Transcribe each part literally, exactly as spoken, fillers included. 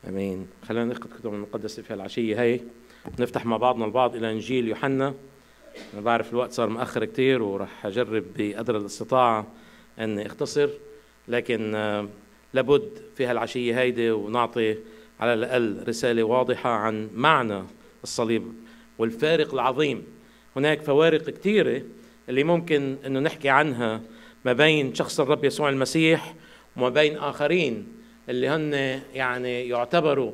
امين. خلينا ناخذ كتب المقدسه في العشيه هي، نفتح مع بعضنا البعض الى انجيل يوحنا. انا بعرف الوقت صار مأخر كتير وراح اجرب بقدر الاستطاعه اني اختصر، لكن لابد في هالعشيه هيدي ونعطي على الاقل رساله واضحه عن معنى الصليب والفارق العظيم. هناك فوارق كثيره اللي ممكن انه نحكي عنها ما بين شخص الرب يسوع المسيح وما بين آخرين اللي هن يعني يعتبروا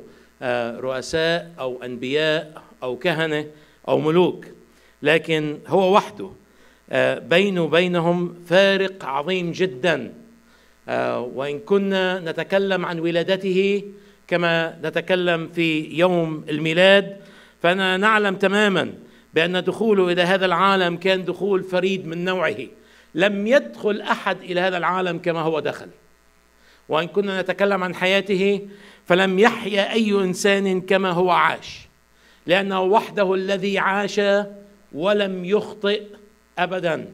رؤساء أو أنبياء أو كهنة أو ملوك، لكن هو وحده بينه وبينهم فارق عظيم جدا. وإن كنا نتكلم عن ولادته كما نتكلم في يوم الميلاد، فأنا نعلم تماما بأن دخوله إلى هذا العالم كان دخول فريد من نوعه، لم يدخل أحد إلى هذا العالم كما هو دخل. وإن كنا نتكلم عن حياته فلم يحيا أي إنسان كما هو عاش، لأنه وحده الذي عاش ولم يخطئ أبدا،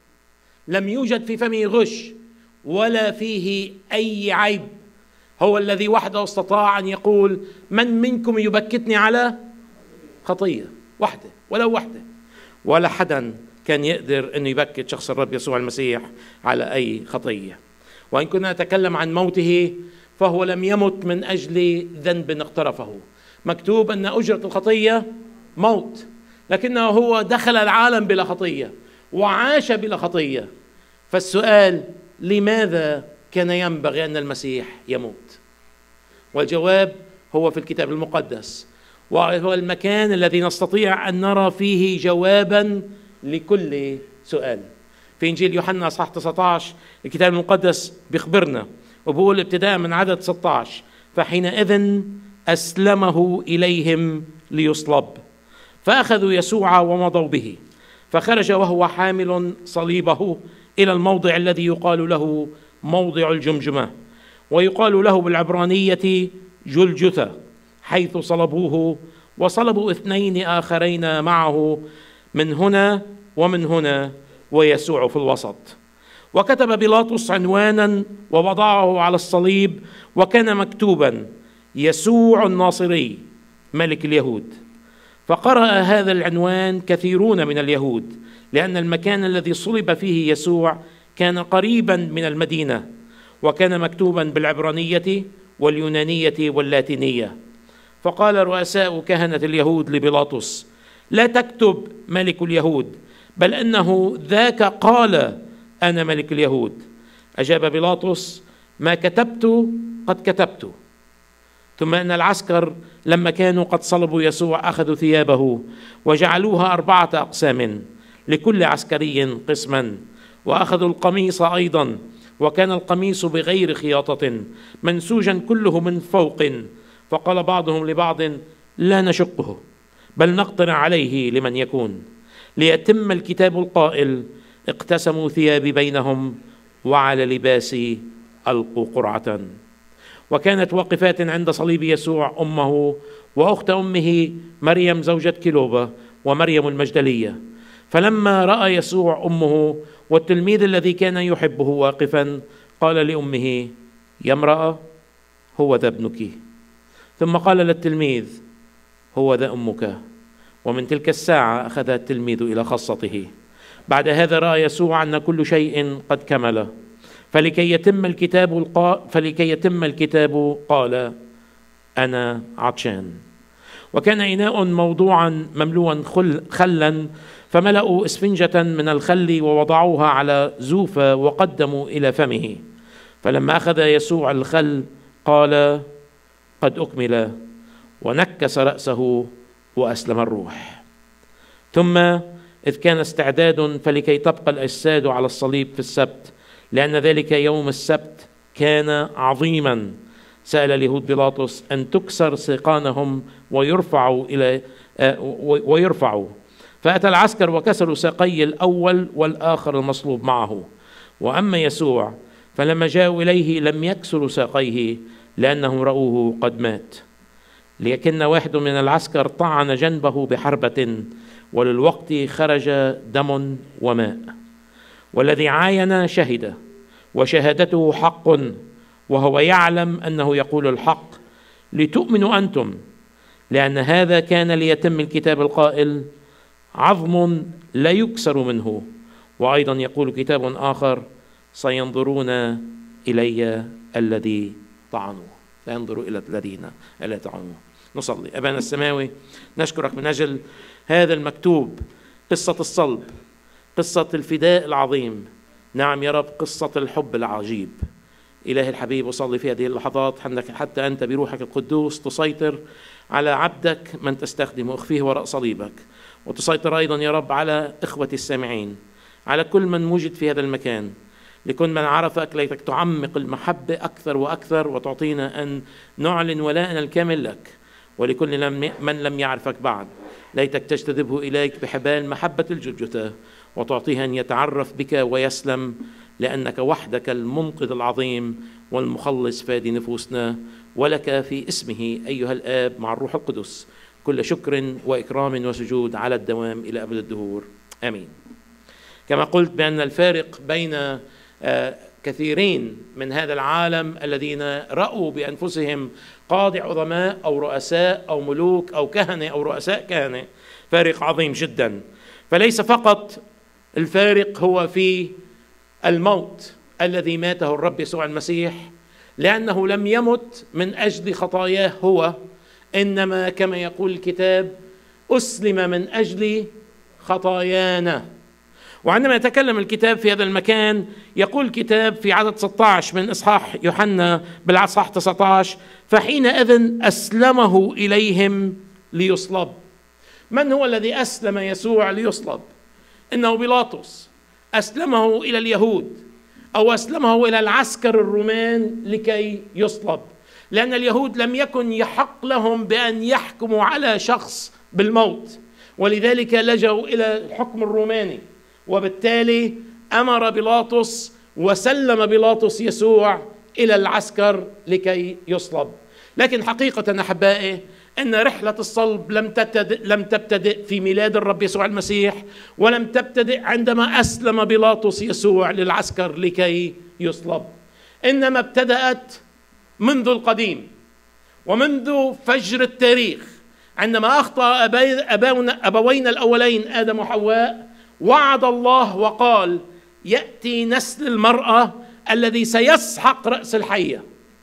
لم يوجد في فمه غش ولا فيه أي عيب. هو الذي وحده استطاع أن يقول: من منكم يبكتني على خطية وحده، ولو وحده. ولا حدا كان يقدر أن يبكت شخص الرب يسوع المسيح على أي خطية. وإن كنا نتكلم عن موته فهو لم يمت من أجل ذنب اقترفه. مكتوب أن أجرة الخطية موت، لكنه هو دخل العالم بلا خطية وعاش بلا خطية. فالسؤال: لماذا كان ينبغي أن المسيح يموت؟ والجواب هو في الكتاب المقدس، وهو المكان الذي نستطيع أن نرى فيه جوابا لكل سؤال. في إنجيل يوحنا اصحاح تسعة عشر الكتاب المقدس بيخبرنا وبقول ابتداء من عدد ستة عشر: فحينئذ أسلمه إليهم ليصلب، فأخذوا يسوع ومضوا به، فخرج وهو حامل صليبه إلى الموضع الذي يقال له موضع الجمجمة، ويقال له بالعبرانية جلجثة، حيث صلبوه، وصلبوا اثنين آخرين معه من هنا ومن هنا، ويسوع في الوسط. وكتب بيلاطس عنوانا ووضعه على الصليب، وكان مكتوبا: يسوع الناصري ملك اليهود. فقرأ هذا العنوان كثيرون من اليهود، لأن المكان الذي صلب فيه يسوع كان قريبا من المدينة، وكان مكتوبا بالعبرانية واليونانية واللاتينية. فقال رؤساء كهنة اليهود لبيلاطس: لا تكتب ملك اليهود، بل إنه ذاك قال: أنا ملك اليهود. أجاب بيلاطس: ما كتبت قد كتبت. ثم إن العسكر لما كانوا قد صلبوا يسوع أخذوا ثيابه وجعلوها أربعة أقسام، لكل عسكري قسما، وأخذوا القميص أيضا، وكان القميص بغير خياطة منسوجا كله من فوق. فقال بعضهم لبعض: لا نشقه، بل نقطر عليه لمن يكون، ليتم الكتاب القائل: اقتسموا ثيابي بينهم، وعلى لباسي ألقوا قرعة. وكانت واقفات عند صليب يسوع أمه وأخت أمه مريم زوجة كلوبة ومريم المجدلية. فلما رأى يسوع أمه والتلميذ الذي كان يحبه واقفا، قال لأمه: يا امرأة، هو ذا ابنك. ثم قال للتلميذ: هو ذا أمك. ومن تلك الساعة أخذ التلميذ إلى خاصته. بعد هذا رأى يسوع أن كل شيء قد كمل، فلكي يتم الكتاب القا... فلكي يتم الكتاب قال: أنا عطشان. وكان إناء موضوعا مملوءا خل... خلا، فملأوا إسفنجة من الخل ووضعوها على زوفة وقدموا إلى فمه. فلما أخذ يسوع الخل قال: قد أكمل، ونكس رأسه وأسلم الروح. ثم إذ كان استعداد فلكي تبقى الأجساد على الصليب في السبت، لأن ذلك يوم السبت كان عظيما، سأل اليهود بيلاطس أن تكسر ساقانهم ويرفعوا إلى ويرفعوا. فأتى العسكر وكسروا ساقي الأول والآخر المصلوب معه. وأما يسوع فلما جاءوا إليه لم يكسروا ساقيه، لأنهم رأوه قد مات. لكن واحد من العسكر طعن جنبه بحربة، وللوقت خرج دم وماء. والذي عاين شهد، وشهادته حق، وهو يعلم أنه يقول الحق، لتؤمنوا أنتم، لأن هذا كان ليتم الكتاب القائل: عظم لا يكسر منه. وأيضا يقول كتاب آخر: سينظرون إلي الذي طعنوه، سينظروا إلى الذين الذين طعنوه. نصلي. أبانا السماوي، نشكرك من أجل هذا المكتوب، قصة الصلب، قصة الفداء العظيم. نعم يا رب، قصة الحب العجيب. إلهي الحبيب، أصلي في هذه اللحظات حتى أنت بروحك القدوس تسيطر على عبدك من تستخدمه، اخفيه وراء صليبك، وتسيطر أيضا يا رب على إخوة السامعين، على كل من وجد في هذا المكان، لكل من عرفك. ليتك تعمق المحبة أكثر وأكثر، وتعطينا أن نعلن ولاءنا الكامل لك. ولكل من لم يعرفك بعد، ليتك تجتذبه إليك بحبال محبة الجلجثة، وتعطيه أن يتعرف بك ويسلم، لأنك وحدك المنقذ العظيم والمخلص فادي نفوسنا. ولك في اسمه أيها الآب مع الروح القدس كل شكر وإكرام وسجود على الدوام إلى أبد الدهور، آمين. كما قلت بأن الفارق بين كثيرين من هذا العالم الذين رأوا بأنفسهم قادة عظماء أو رؤساء أو ملوك أو كهنة أو رؤساء كهنة فارق عظيم جدا. فليس فقط الفارق هو في الموت الذي ماته الرب يسوع المسيح، لأنه لم يمت من أجل خطاياه هو، إنما كما يقول الكتاب: أسلم من أجل خطايانا. وعندما يتكلم الكتاب في هذا المكان، يقول الكتاب في عدد ستة عشر من إصحاح يوحنا بالأصحاح تسعة عشر: فحينئذ أسلمه إليهم ليصلب. من هو الذي أسلم يسوع ليصلب؟ إنه بيلاطس أسلمه إلى اليهود، أو أسلمه إلى العسكر الرومان لكي يصلب، لأن اليهود لم يكن يحق لهم بأن يحكموا على شخص بالموت، ولذلك لجوا إلى الحكم الروماني. وبالتالي أمر بيلاطس وسلم بيلاطس يسوع إلى العسكر لكي يصلب. لكن حقيقة أحبائي، أن رحلة الصلب لم تبتدئ, لم تبتدئ في ميلاد الرب يسوع المسيح، ولم تبتدئ عندما أسلم بيلاطس يسوع للعسكر لكي يصلب، إنما ابتدأت منذ القديم ومنذ فجر التاريخ، عندما أخطأ أبوينا الأولين آدم وحواء. وعد الله وقال: يأتي نسل المرأة الذي سيسحق رأس الحية.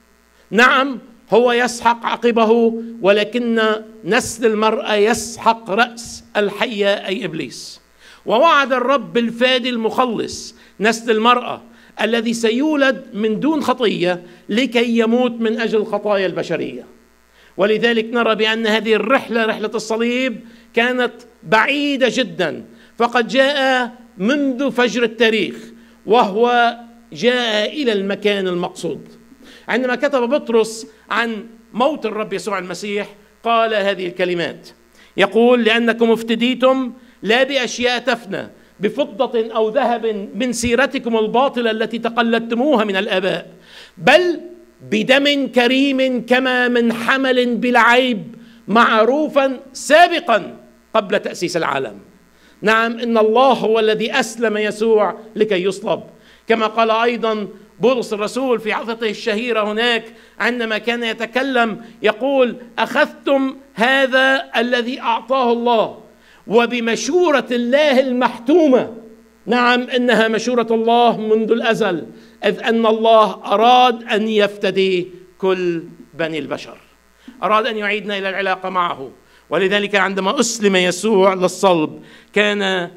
نعم، هو يسحق عقبه، ولكن نسل المرأة يسحق رأس الحية أي إبليس. ووعد الرب الفادي المخلص نسل المرأة الذي سيولد من دون خطية لكي يموت من أجل خطايا البشرية. ولذلك نرى بأن هذه الرحلة، رحلة الصليب، كانت بعيدة جدا، فقد جاء منذ فجر التاريخ، وهو جاء إلى المكان المقصود. عندما كتب بطرس عن موت الرب يسوع المسيح قال هذه الكلمات، يقول: لأنكم افتديتم لا بأشياء تفنى بفضة أو ذهب من سيرتكم الباطلة التي تقلدتموها من الآباء، بل بدم كريم كما من حمل بلا عيب معروفا سابقا قبل تأسيس العالم. نعم، إن الله هو الذي أسلم يسوع لكي يصلب، كما قال أيضا بولس الرسول في عظته الشهيرة هناك عندما كان يتكلم، يقول: أخذتم هذا الذي أعطاه الله وبمشورة الله المحتومة. نعم، إنها مشورة الله منذ الأزل، إذ أن الله أراد أن يفتدي كل بني البشر، أراد أن يعيدنا إلى العلاقة معه. ولذلك عندما أسلم يسوع للصلب كان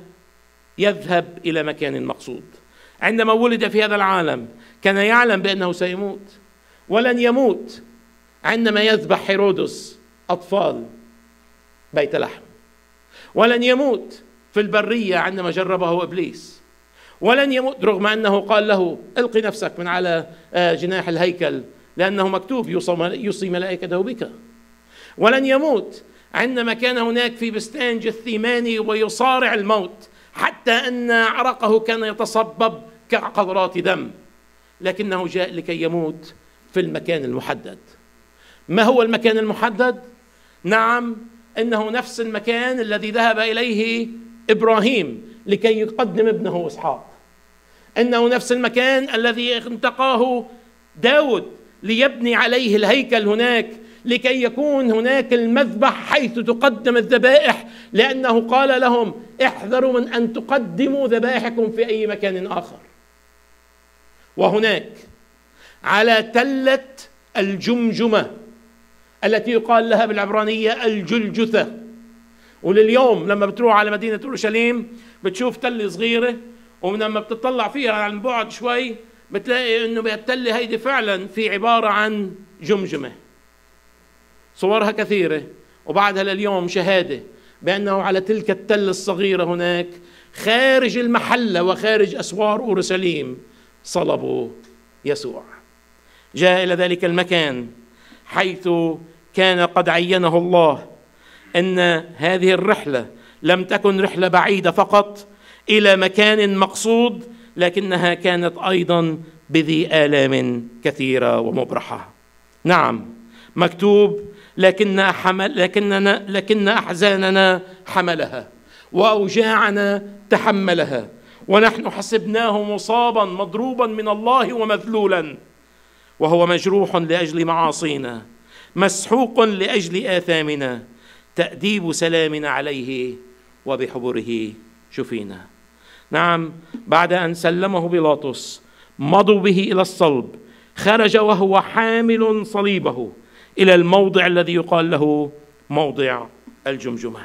يذهب إلى مكان مقصود. عندما ولد في هذا العالم كان يعلم بأنه سيموت، ولن يموت عندما يذبح هيرودس أطفال بيت لحم، ولن يموت في البرية عندما جربه إبليس، ولن يموت رغم أنه قال له: القي نفسك من على جناح الهيكل لأنه مكتوب يوصي ملائكته بك. ولن يموت عندما كان هناك في بستان جثيماني ويصارع الموت، حتى أن عرقه كان يتصبب كقطرات دم، لكنه جاء لكي يموت في المكان المحدد. ما هو المكان المحدد؟ نعم، إنه نفس المكان الذي ذهب إليه إبراهيم لكي يقدم ابنه إسحاق، إنه نفس المكان الذي انتقاه داود ليبني عليه الهيكل هناك لكي يكون هناك المذبح حيث تقدم الذبائح، لأنه قال لهم احذروا من أن تقدموا ذبائحكم في أي مكان آخر. وهناك على تلة الجمجمة التي يقال لها بالعبرانية الجلجثة، ولليوم لما بتروح على مدينة أورشليم بتشوف تلة صغيرة، ولما بتطلع فيها عن بعد شوي بتلاقي انه بهالتلة هيدي فعلا في عبارة عن جمجمة. صورها كثيرة، وبعدها لليوم شهادة بأنه على تلك التلة الصغيرة هناك خارج المحلة وخارج أسوار أورشليم صلبوا يسوع. جاء إلى ذلك المكان حيث كان قد عينه الله أن هذه الرحلة لم تكن رحلة بعيدة فقط إلى مكان مقصود، لكنها كانت أيضا بذي آلام كثيرة ومبرحة. نعم مكتوب لكن حمل لكننا لكن أحزاننا حملها وأوجاعنا تحملها، ونحن حسبناه مصابا مضروبا من الله ومذلولا، وهو مجروح لأجل معاصينا مسحوق لأجل آثامنا، تأديب سلامنا عليه وبحبره شفينا. نعم بعد أن سلمه بيلاطس مضوا به إلى الصلب، خرج وهو حامل صليبه إلى الموضع الذي يقال له موضع الجمجمة.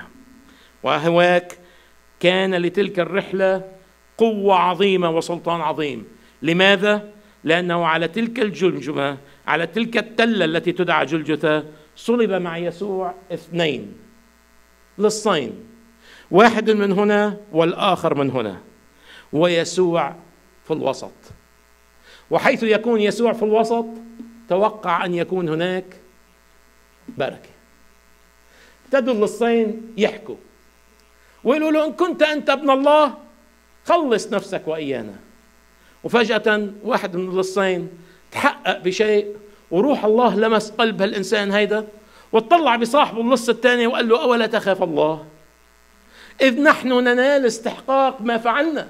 وهواك كان لتلك الرحلة قوة عظيمة وسلطان عظيم. لماذا؟ لأنه على تلك الجمجمة، على تلك التلة التي تدعى جلجثة، صلب مع يسوع اثنين لصين، واحد من هنا والآخر من هنا، ويسوع في الوسط. وحيث يكون يسوع في الوسط توقع أن يكون هناك بركة. ابتدوا اللصين يحكوا ويقولوا له إن كنت أنت ابن الله خلص نفسك وإيانا. وفجأة واحد من اللصين تحقق بشيء، وروح الله لمس قلب هالإنسان هيدا، واطلع بصاحبه اللص الثاني وقال له أولا تخاف الله إذ نحن ننال استحقاق ما فعلنا،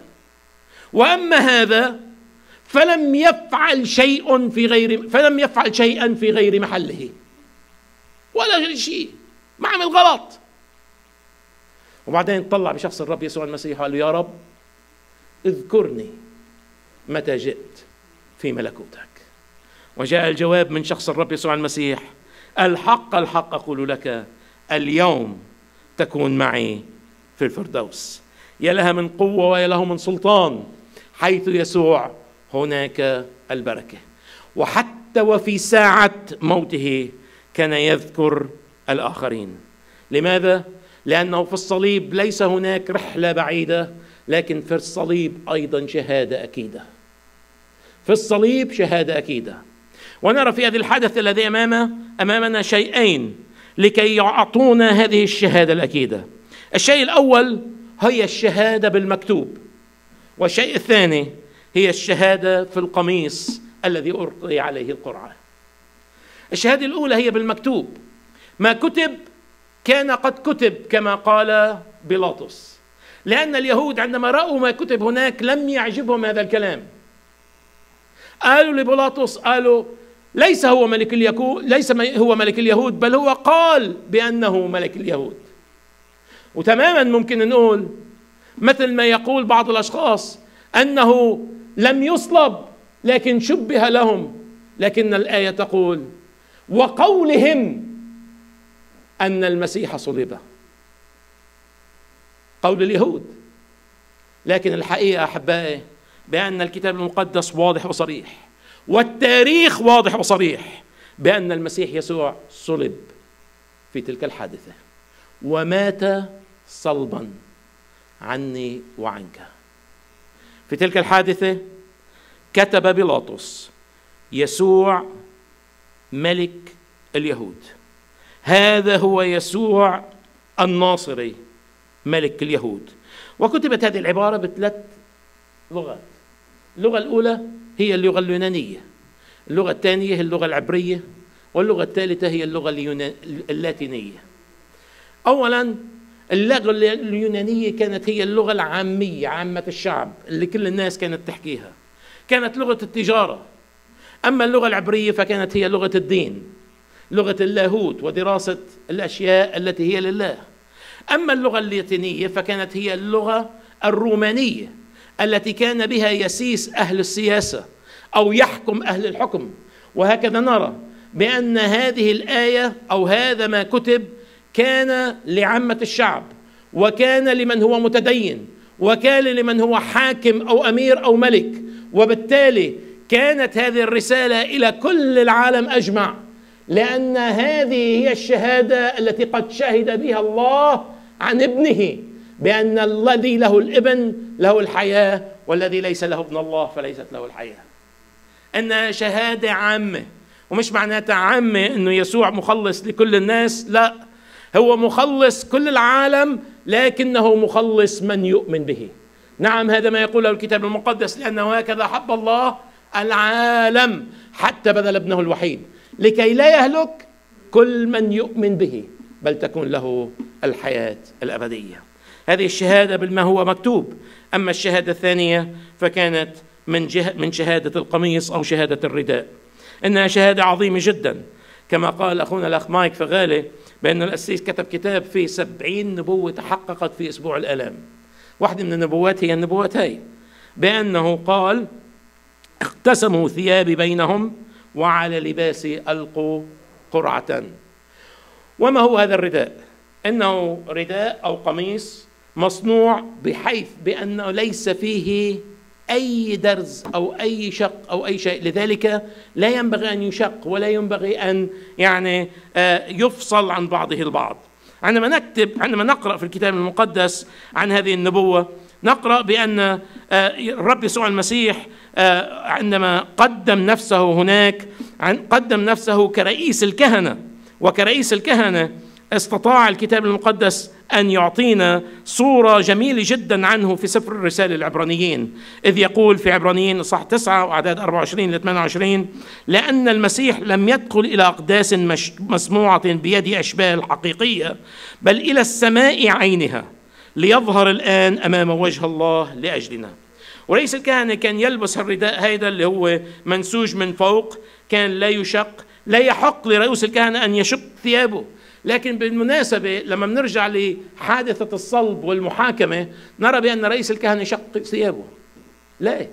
وأما هذا فلم يفعل شيء في غير فلم يفعل شيئا في غير محله، ولا شيء، ما عمل غلط. وبعدين طلع بشخص الرب يسوع المسيح وقال له يا رب اذكرني متى جئت في ملكوتك. وجاء الجواب من شخص الرب يسوع المسيح الحق الحق أقول لك اليوم تكون معي في الفردوس. يا لها من قوة ويا له من سلطان، حيث يسوع هناك البركة. وحتى وفي ساعة موته كان يذكر الآخرين. لماذا؟ لأنه في الصليب ليس هناك رحلة بعيدة، لكن في الصليب أيضا شهادة أكيدة. في الصليب شهادة أكيدة. ونرى في هذا الحدث الذي أمامنا أمامنا شيئين لكي يعطونا هذه الشهادة الأكيدة. الشيء الأول هي الشهادة بالمكتوب، والشيء الثاني هي الشهادة في القميص الذي ألقي عليه القرعة. الشهادة الأولى هي بالمكتوب، ما كتب كان قد كتب كما قال بيلاطس، لأن اليهود عندما رأوا ما كتب هناك لم يعجبهم هذا الكلام. قالوا لبيلاطس قالوا ليس هو ملك اليهود، ليس هو ملك اليهود، بل هو قال بأنه ملك اليهود. وتماما ممكن نقول مثل ما يقول بعض الأشخاص أنه لم يصلب لكن شبه لهم، لكن الآية تقول وقولهم أن المسيح صلب، قول اليهود. لكن الحقيقة أحبائي بأن الكتاب المقدس واضح وصريح، والتاريخ واضح وصريح، بأن المسيح يسوع صلب في تلك الحادثة ومات صلبا عني وعنك. في تلك الحادثة كتب بيلاطس يسوع ملك اليهود، هذا هو يسوع الناصري ملك اليهود. وكتبت هذه العبارة بثلاث لغات. اللغة الأولى هي اللغة اليونانية، اللغة الثانية هي اللغة العبرية، واللغة الثالثة هي اللغة اللاتينية. أولا اللغة اليونانية كانت هي اللغة العامية، عامة الشعب اللي كل الناس كانت تحكيها، كانت لغة التجارة. أما اللغة العبرية فكانت هي لغة الدين، لغة اللاهوت ودراسة الأشياء التي هي لله. أما اللغة اللاتينية فكانت هي اللغة الرومانية التي كان بها يسيس أهل السياسة أو يحكم أهل الحكم. وهكذا نرى بأن هذه الآية أو هذا ما كتب كان لعامة الشعب، وكان لمن هو متدين، وكان لمن هو حاكم أو أمير أو ملك، وبالتالي كانت هذه الرسالة إلى كل العالم أجمع، لأن هذه هي الشهادة التي قد شهد بها الله عن ابنه، بأن الذي له الابن له الحياة، والذي ليس له ابن الله فليست له الحياة. أنها شهادة عامة، ومش معناتها عامة أنه يسوع مخلص لكل الناس، لا، هو مخلص كل العالم، لكنه مخلص من يؤمن به. نعم، هذا ما يقوله الكتاب المقدس، لأنه هكذا حب الله العالم حتى بذل ابنه الوحيد لكي لا يهلك كل من يؤمن به، بل تكون له الحياة الأبدية. هذه الشهادة بالما هو مكتوب. أما الشهادة الثانية فكانت من, جه من شهادة القميص أو شهادة الرداء. إنها شهادة عظيمة جدا، كما قال أخونا الأخ مايك فغالي بأن الأسيس كتب كتاب فيه سبعين نبوة تحققت في أسبوع الآلام. واحدة من النبوات هي النبوات هاي، بأنه قال: اقتسموا ثيابي بينهم وعلى لباسي ألقوا قرعة. وما هو هذا الرداء؟ إنه رداء أو قميص مصنوع بحيث بأنه ليس فيه أي درز أو أي شق أو أي شيء، لذلك لا ينبغي أن يشق ولا ينبغي أن يعني يفصل عن بعضه البعض. عندما نكتب عندما نقرأ في الكتاب المقدس عن هذه النبوة، نقرأ بأن الرب يسوع المسيح عندما قدم نفسه هناك قدم نفسه كرئيس الكهنة، وكرئيس الكهنة استطاع الكتاب المقدس أن يعطينا صورة جميلة جدا عنه في سفر الرسالة العبرانيين، إذ يقول في عبرانيين صح تسعة وأعداد أربعة وعشرين إلى ثمانية وعشرين: لأن المسيح لم يدخل إلى أقداس مسموعة بيد أشبال حقيقية، بل إلى السماء عينها، ليظهر الآن أمام وجه الله لأجلنا. ورئيس الكهنة كان يلبس الرداء هذا اللي هو منسوج من فوق، كان لا يشق، لا يحق لرئيس الكهنة أن يشق ثيابه. لكن بالمناسبة لما بنرجع لحادثة الصلب والمحاكمة نرى بأن رئيس الكهنة شق ثيابه. لا،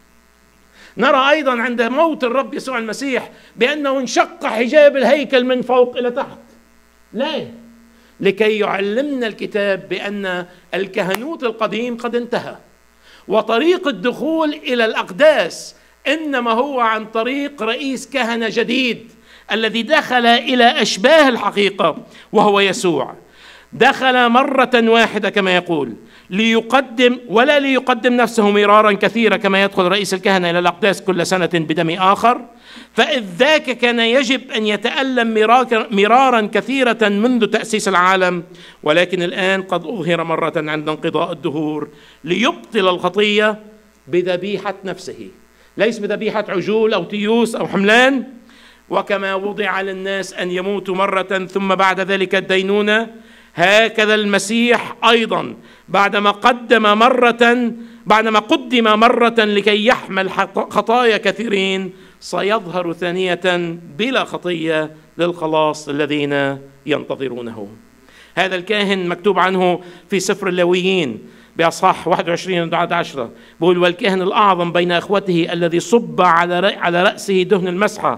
نرى أيضا عند موت الرب يسوع المسيح بأنه انشق حجاب الهيكل من فوق إلى تحت. لا، لكي يعلمنا الكتاب بأن الكهنوت القديم قد انتهى، وطريق الدخول إلى الأقداس إنما هو عن طريق رئيس كهنة جديد الذي دخل إلى أشباه الحقيقة، وهو يسوع. دخل مرة واحدة كما يقول، ليقدم ولا ليقدم نفسه مرارا كثيرا كما يدخل رئيس الكهنة إلى الأقداس كل سنة بدم آخر، فإذ ذاك كان يجب أن يتألم مرارا كثيرة منذ تأسيس العالم، ولكن الآن قد أظهر مرة عند انقضاء الدهور ليبطل الخطية بذبيحة نفسه، ليس بذبيحة عجول أو تيوس أو حملان، وكما وضع للناس أن يموتوا مرة ثم بعد ذلك الدينونة، هكذا المسيح أيضا بعدما قدم مرة بعدما قدم مرة لكي يحمل خطايا كثيرين سيظهر ثانية بلا خطية للخلاص الذين ينتظرونه. هذا الكاهن مكتوب عنه في سفر اللاويين بأصحاح واحد وعشرين عدد عشرة، بقول: والكاهن الأعظم بين أخوته الذي صب على على رأسه دهن المسحة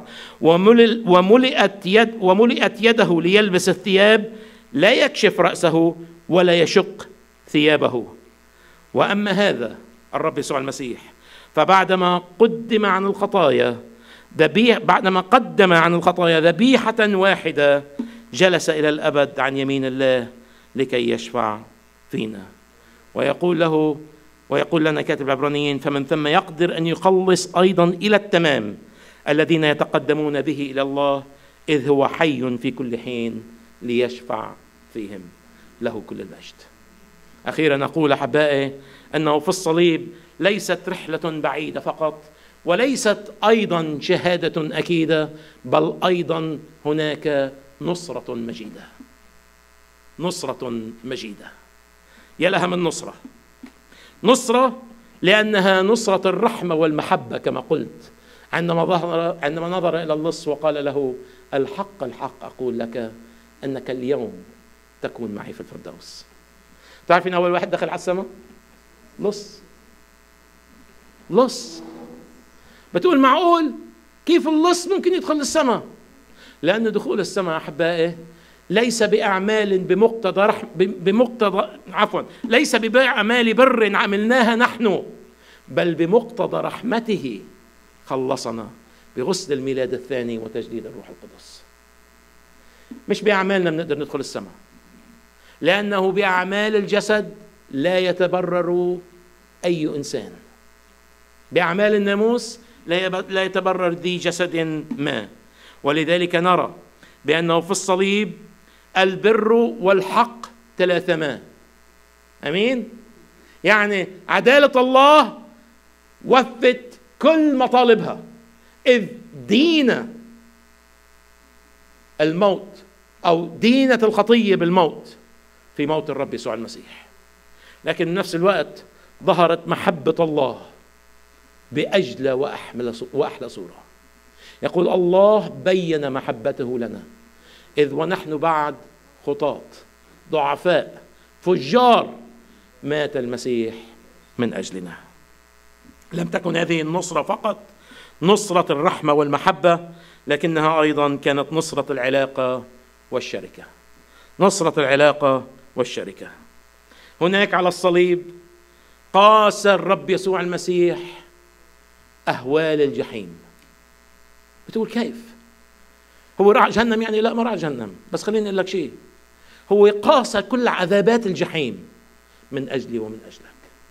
وملئت يد وملئت يده ليلبس الثياب، لا يكشف رأسه ولا يشق ثيابه. وأما هذا الرب يسوع المسيح فبعدما قدم عن الخطايا ذبيح بعدما قدم عن الخطايا ذبيحة واحدة، جلس إلى الأبد عن يمين الله لكي يشفع فينا. ويقول له ويقول لنا كاتب العبرانيين: فمن ثم يقدر أن يخلص أيضا إلى التمام الذين يتقدمون به إلى الله، إذ هو حي في كل حين ليشفع فيهم، له كل المجد. أخيرا نقول أحبائي أنه في الصليب ليست رحلة بعيدة فقط، وليست أيضا شهادة أكيدة، بل أيضا هناك نصرة مجيدة. نصرة مجيدة، يا لها من نصرة. نصرة لأنها نصرة الرحمة والمحبة كما قلت، عندما ظهر عندما نظر إلى اللص وقال له: الحق الحق أقول لك أنك اليوم تكون معي في الفردوس. تعرفين أول واحد دخل على السماء؟ لص. لص. بتقول معقول كيف اللص ممكن يدخل السماء؟ لأن دخول السماء أحبائي ليس بأعمال بمقتضى رحم بمقتضى عفوا ليس بأعمال بر عملناها نحن، بل بمقتضى رحمته خلصنا بغسل الميلاد الثاني وتجديد الروح القدس. مش بأعمالنا بنقدر ندخل السماء، لأنه بأعمال الجسد لا يتبرر أي إنسان. بأعمال الناموس لا يتبرر ذي جسد ما. ولذلك نرى بأنه في الصليب البر والحق تلاثما. أمين؟ يعني عدالة الله وفت كل مطالبها، إذ دين الموت أو دينة الخطية بالموت في موت الرب يسوع المسيح. لكن في نفس الوقت ظهرت محبة الله بأجلى وأحلى صورة. يقول: الله بين محبته لنا إذ ونحن بعد خطاة ضعفاء فجار مات المسيح من أجلنا. لم تكن هذه النصرة فقط نصرة الرحمة والمحبة، لكنها أيضا كانت نصرة العلاقة والشركة. نصرة العلاقة والشركة. هناك على الصليب قاس الرب يسوع المسيح أهوال الجحيم. بتقول كيف؟ هو راح جهنم؟ يعني لا، ما راح جهنم، بس خليني أقول لك شيء، هو قاس كل عذابات الجحيم من أجلي ومن أجلك.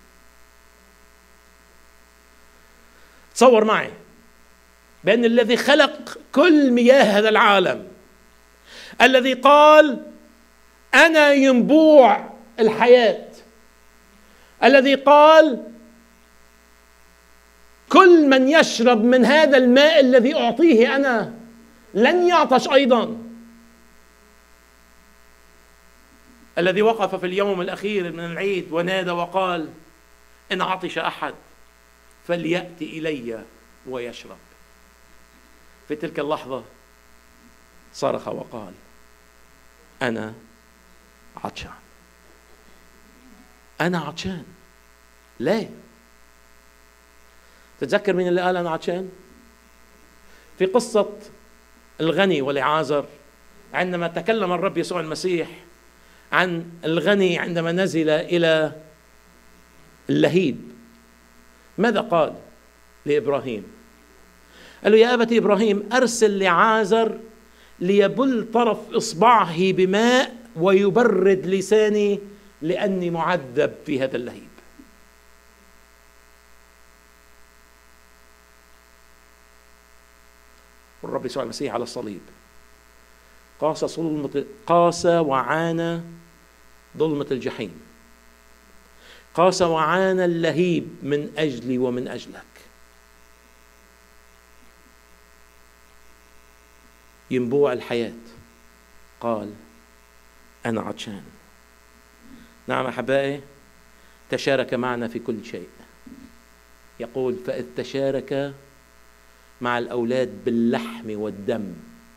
تصور معي بأن الذي خلق كل مياه هذا العالم، الذي قال أنا ينبوع الحياة، الذي قال كل من يشرب من هذا الماء الذي أعطيه أنا لن يعطش أيضا، الذي وقف في اليوم الأخير من العيد ونادى وقال: إن عطش أحد فليأتي إلي ويشرب. في تلك اللحظة صرخ وقال: أنا عطشان. أنا عطشان. ليه؟ تتذكر مين اللي قال أنا عطشان؟ في قصة الغني والعازر، عندما تكلم الرب يسوع المسيح عن الغني عندما نزل إلى اللهيب، ماذا قال لإبراهيم؟ قال له: يا أبتي إبراهيم، أرسل لعازر ليبل طرف إصبعه بماء ويبرد لساني لأني معذب في هذا اللهيب. والرب يسوع المسيح على الصليب قاس ظلمة قاس وعانى ظلمة الجحيم، قاس وعانى اللهيب من أجلي ومن أجلك. ينبوع الحياة قال: أنا عطشان. نعم أحبائي، تشارك معنا في كل شيء. يقول: فإذ تشارك مع الأولاد باللحم والدم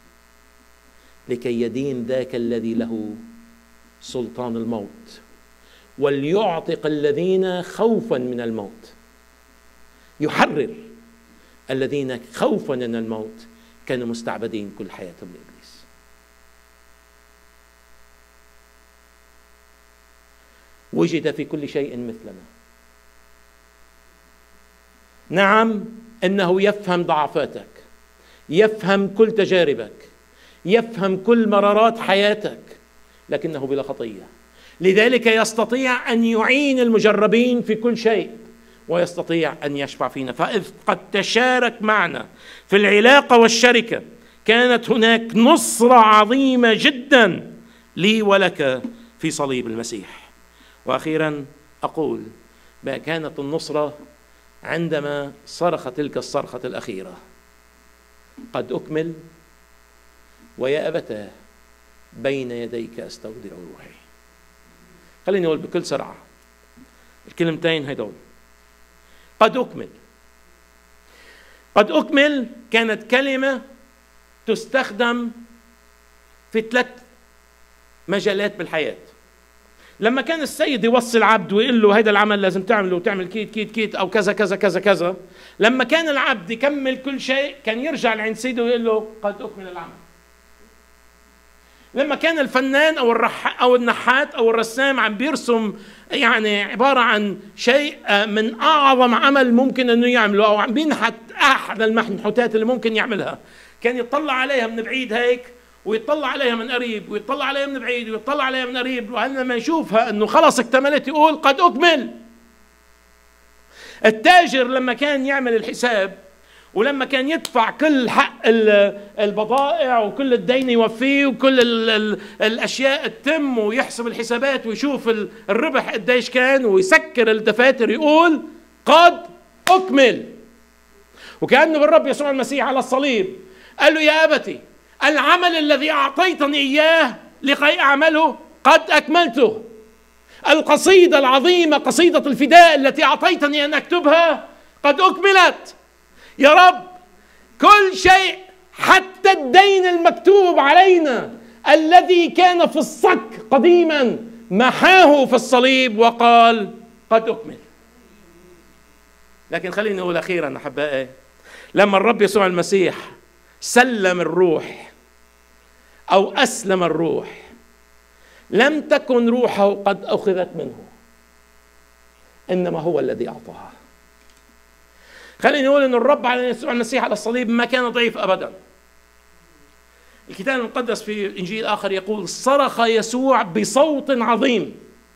لكي يدين ذاك الذي له سلطان الموت وليعتق الذين خوفا من الموت، يحرر الذين خوفا من الموت كانوا مستعبدين كل حياتهم لإبليس. وجد في كل شيء مثلنا. نعم، إنه يفهم ضعفاتك، يفهم كل تجاربك، يفهم كل مرارات حياتك، لكنه بلا خطية. لذلك يستطيع أن يعين المجربين في كل شيء ويستطيع أن يشفع فينا. فإذ قد تشارك معنا في العلاقة والشركة، كانت هناك نصرة عظيمة جدا لي ولك في صليب المسيح. وأخيرا أقول بأن كانت النصرة عندما صرخ تلك الصرخة الأخيرة: قد أكمل، ويا أبتاه بين يديك أستودع روحي. خليني أقول بكل سرعة الكلمتين هيدول: قد أكمل. قد أكمل كانت كلمة تستخدم في ثلاث مجالات بالحياة. لما كان السيد يوصي العبد ويقول له هيدا العمل لازم تعمله وتعمل كيت كيت كيت أو كذا كذا كذا كذا، لما كان العبد يكمل كل شيء كان يرجع لعند سيده ويقول له قد أكمل العمل. لما كان الفنان أو الرح أو النحات أو الرسام عم بيرسم يعني عبارة عن شيء من أعظم عمل ممكن أنه يعمله، أو عم بينحت أحد المنحوتات اللي ممكن يعملها، كان يطلع عليها من بعيد هيك ويطلع عليها من قريب ويطلع عليها من بعيد ويطلع عليها من قريب، ولما يشوفها أنه خلص اكتملت يقول قد أكمل. التاجر لما كان يعمل الحساب ولما كان يدفع كل حق البضائع وكل الدين يوفيه وكل ال ال الأشياء تتم ويحسب الحسابات ويشوف الربح قديش كان ويسكر الدفاتر يقول قد أكمل. وكأنه بالرب يسوع المسيح على الصليب قال له يا أبتي العمل الذي أعطيتني إياه لكي أعمله قد أكملته. القصيدة العظيمة قصيدة الفداء التي أعطيتني أن أكتبها قد أكملت. يا رب كل شيء حتى الدين المكتوب علينا الذي كان في الصك قديما محاه في الصليب وقال قد أكمل. لكن خليني أقول أخيرا أحبائي، لما الرب يسوع المسيح سلم الروح أو أسلم الروح لم تكن روحه قد أخذت منه، إنما هو الذي أعطاها. خليني أقول أن الرب على يسوع المسيح على الصليب ما كان ضعيف أبدا. الكتاب المقدس في إنجيل آخر يقول صرخ يسوع بصوت عظيم.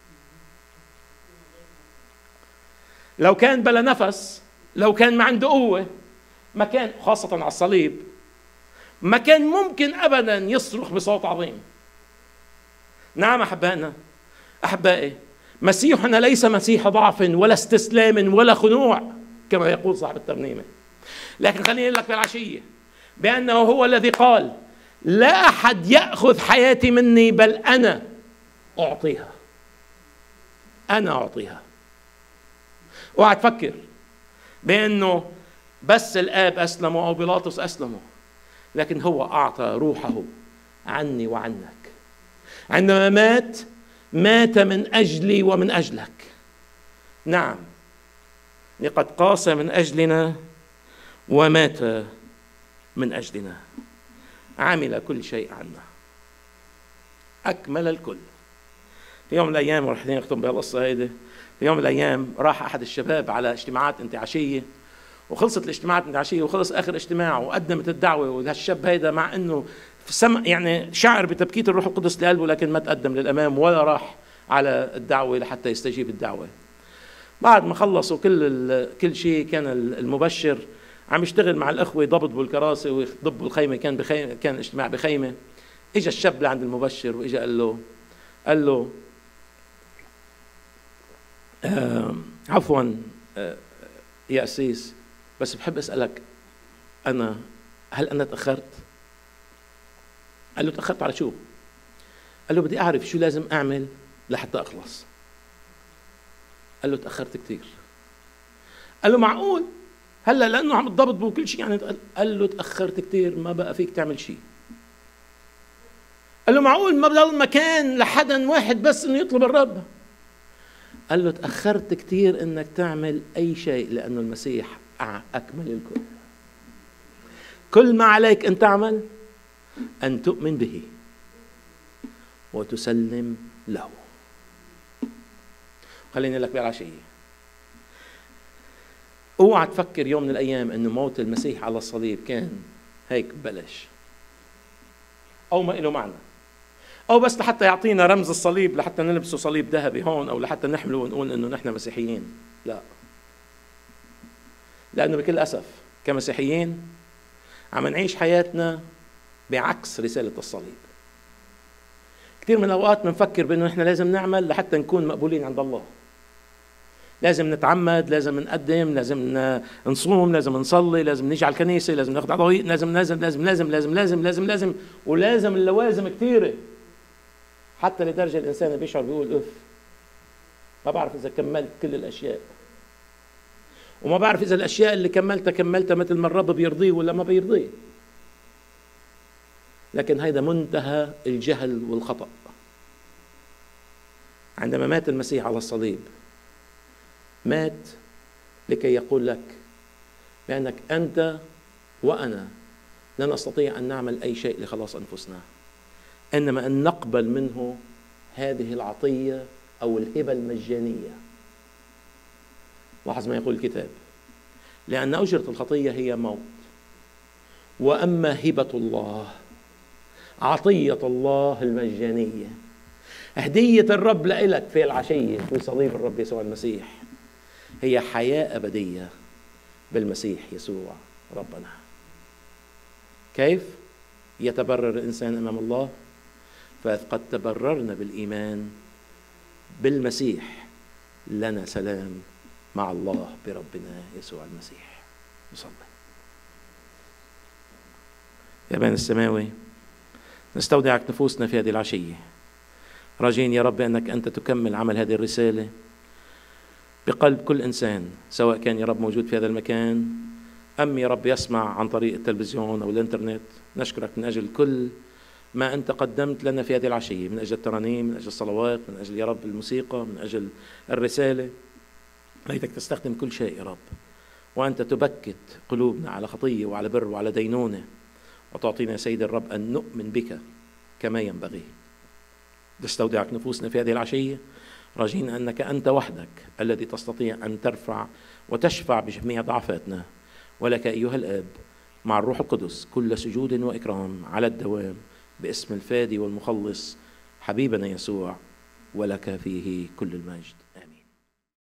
لو كان بلا نفس، لو كان ما عنده قوة، ما كان خاصة على الصليب ما كان ممكن أبدا يصرخ بصوت عظيم. نعم أحبائنا أحبائي، مسيحنا ليس مسيح ضعف ولا استسلام ولا خنوع كما يقول صاحب الترنيمة، لكن خليني أقول لك بالعشية بأنه هو الذي قال لا أحد يأخذ حياتي مني بل أنا أعطيها. أنا أعطيها. اوعى تفكر بأنه بس الآب أسلمه أو بيلاطس أسلمه، لكن هو أعطى روحه عني وعنك. عندما مات مات من أجلي ومن أجلك. نعم، لقد قاس من أجلنا ومات من أجلنا، عمل كل شيء عنا، أكمل الكل. في يوم من الأيام ورح نختم بهالقصة هيدي، في يوم من الأيام راح أحد الشباب على اجتماعات انتعاشية، وخلصت الاجتماعات الانتعاشية وخلص آخر اجتماع وقدمت الدعوة، وهالشاب هيدا مع إنه سمع يعني شعر بتبكيت الروح القدس لقلبه لكن ما تقدم للأمام ولا راح على الدعوة لحتى يستجيب الدعوة. بعد ما خلصوا كل كل شيء كان المبشر عم يشتغل مع الأخوة يضبطوا الكراسي ويضبوا الخيمة، كان بخيمة، كان اجتماع بخيمة. إجا الشاب لعند المبشر وإجا قال له قال له آه عفوا آه يا أسيس، بس بحب أسألك أنا هل أنا تأخرت؟ قال له تأخرت على شو؟ قال له بدي أعرف شو لازم أعمل لحتى أخلص. قال له تأخرت كتير. قال له معقول؟ هلا لأنه عم تضبط بكل شيء يعني؟ قال له تأخرت كتير، ما بقى فيك تعمل شيء. قال له معقول ما بضل مكان لحدا واحد بس إنه يطلب الرب؟ قال له تأخرت كتير إنك تعمل أي شيء لأنه المسيح أكمل الكل. كل ما عليك أن تعمل أن تؤمن به وتسلم له. خليني لك بالعشية، اوعى تفكر يوم من الأيام أنه موت المسيح على الصليب كان هيك ببلاش أو ما له معنى، أو بس لحتى يعطينا رمز الصليب لحتى نلبسه صليب ذهبي هون، أو لحتى نحمله ونقول أنه نحن مسيحيين. لا، لأنه بكل أسف كمسيحيين عم نعيش حياتنا بعكس رسالة الصليب. كثير من الأوقات بنفكر بأنه نحن لازم نعمل لحتى نكون مقبولين عند الله، لازم نتعمد، لازم نقدم، لازم نصوم، لازم نصلي، لازم نيجي على الكنيسة، لازم ناخذ عضوية، لازم لازم لازم لازم لازم لازم لازم لازم ولازم اللوازم كثيرة، حتى لدرجة الإنسان بيشعر بيقول أف ما بعرف إذا كملت كل الأشياء. وما بعرف إذا الأشياء اللي كملتها كملتها مثل ما الرب بيرضيه ولا ما بيرضيه. لكن هيدا منتهى الجهل والخطأ. عندما مات المسيح على الصليب مات لكي يقول لك بأنك أنت وأنا لا نستطيع أن نعمل أي شيء لخلاص أنفسنا، إنما أن نقبل منه هذه العطية أو الهبة المجانية. لاحظ ما يقول الكتاب: لأن أجرة الخطية هي موت، وأما هبة الله، عطية الله المجانية، هدية الرب لإلك في العشية في صليب الرب يسوع المسيح، هي حياة أبدية بالمسيح يسوع ربنا. كيف يتبرر الإنسان أمام الله؟ فقد تبررنا بالإيمان بالمسيح، لنا سلام مع الله بربنا يسوع المسيح. نصلي. يا أبانا السماوي، نستودعك نفوسنا في هذه العشية، راجين يا رب أنك أنت تكمل عمل هذه الرسالة بقلب كل إنسان، سواء كان يا رب موجود في هذا المكان أم يا رب يسمع عن طريق التلفزيون أو الإنترنت. نشكرك من أجل كل ما أنت قدمت لنا في هذه العشية، من أجل الترانيم، من أجل الصلوات، من أجل يا رب الموسيقى، من أجل الرسالة. ليتك تستخدم كل شيء يا رب، وأنت تبكت قلوبنا على خطية وعلى بر وعلى دينونة، وتعطينا يا سيد الرب أن نؤمن بك كما ينبغي. نستودعك نفوسنا في هذه العشية، راجين أنك أنت وحدك الذي تستطيع أن ترفع وتشفع بجميع ضعفاتنا، ولك أيها الآب مع الروح القدس كل سجود وإكرام على الدوام، باسم الفادي والمخلص حبيبنا يسوع، ولك فيه كل المجد. آمين.